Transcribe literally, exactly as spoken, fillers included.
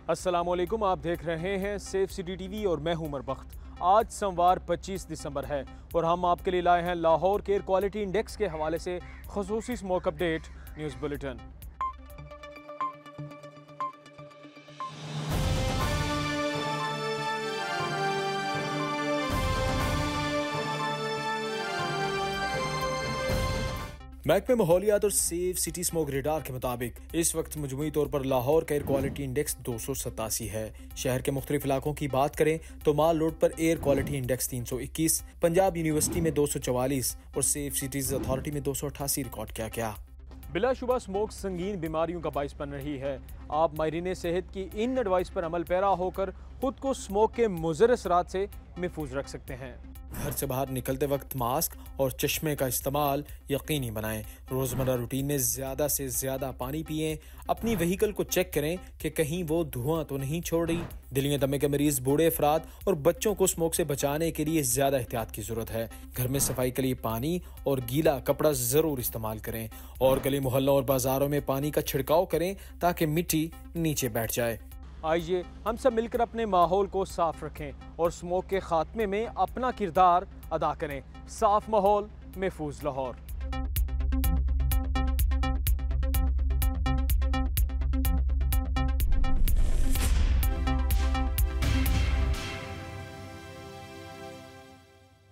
अस्सलामुअलैकुम, आप देख रहे हैं सेफ सिटी टीवी और मैं हूं उमर बख्त। आज सोमवार पच्चीस दिसंबर है और हम आपके लिए लाए हैं लाहौर के एयर क्वालिटी इंडेक्स के हवाले से खुसूसी स्मोक अपडेट न्यूज़ बुलेटिन। महकमे माहौलियात और सेफ सिटी स्मोक रेडार के मुताबिक इस वक्त मजमूई तौर पर लाहौर का एयर क्वालिटी इंडेक्स दो सौ सतासी है। शहर के मुख्तलिफ इलाकों की बात करें तो माल रोड पर एयर क्वालिटी इंडेक्स तीन सौ इक्कीस, पंजाब यूनिवर्सिटी में दो सौ चवालीस और सेफ सिटीज अथॉरिटी में दो सौ अठासी रिकॉर्ड किया गया। बिलाशुबा स्मोक संगीन बीमारियों का बाइस बन रही है। आप माहिरीन सेहत की इन एडवाइस पर अमल पैरा होकर खुद को स्मोक के मुज़र असरात से महफूज रख सकते हैं। घर से बाहर निकलते वक्त मास्क और चश्मे का इस्तेमाल यकीनी बनाएं। रोजमर्रा रूटीन में ज्यादा से ज्यादा पानी पिएं। अपनी व्हीकल को चेक करें कि कहीं वो धुआं तो नहीं छोड़ रही। दिल में दमे के मरीज, बूढ़े अफराद और बच्चों को स्मोक से बचाने के लिए ज्यादा एहतियात की जरूरत है। घर में सफाई के लिए पानी और गीला कपड़ा जरूर इस्तेमाल करें और गली मोहल्लों और बाजारों में पानी का छिड़काव करें ताकि मिट्टी नीचे बैठ जाए। आइए हम सब मिलकर अपने माहौल को साफ रखें और स्मोक के खात्मे में अपना किरदार अदा करें। साफ माहौल, महफूज लाहौर।